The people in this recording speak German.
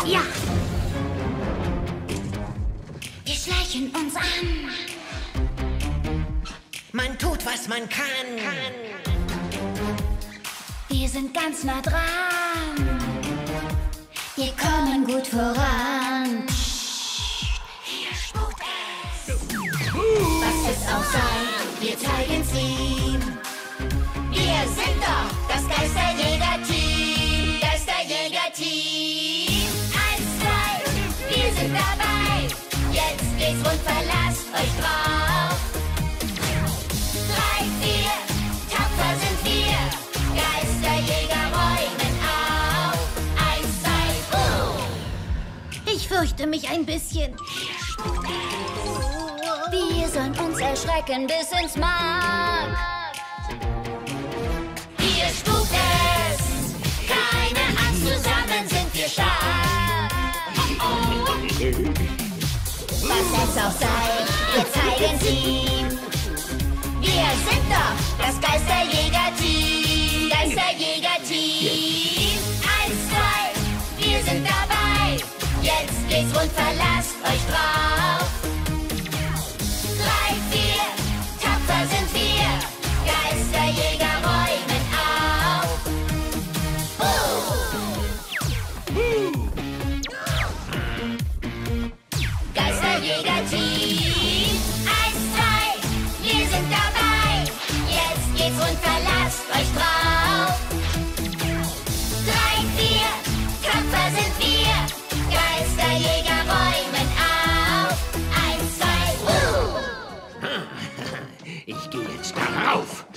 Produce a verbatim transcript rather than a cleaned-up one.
Ja. Wir schleichen uns an. Man tut, was man kann. Wir sind ganz nah dran. Wir kommen gut voran. Hier spukt es. Was es auch sei, wir zeigen's ihm. Wir sind doch das Geisterjäger-Team. Geisterjäger-Team. Eins, zwei, wir sind dabei. Jetzt geht's rund, verlasst euch drauf. Drei, vier, tapfer sind wir. Geisterjäger räumen auf. Eins, zwei, oh. Ich fürchte mich ein bisschen. Wir sollen uns erschrecken bis ins Mark. Hier spukt es. Keine Angst, zusammen sind wir stark. Oh, oh. Was es auch sei, wir zeigen's ihm. Wir sind doch das Geisterjäger-Team. Geisterjäger-Team. Eins, zwei, wir sind dabei. Jetzt geht's rund, verlasst euch drauf. Drei, vier, tapfer sind wir. Geisterjäger räumen auf. Uh. Geisterjäger-Team. Eins, zwei, wir sind dabei. Jetzt geht's rund, verlasst euch drauf. Drei, vier, tapfer sind wir. Geisterjäger räumen auf. Eins, zwei, uh. Ich gehe jetzt darauf.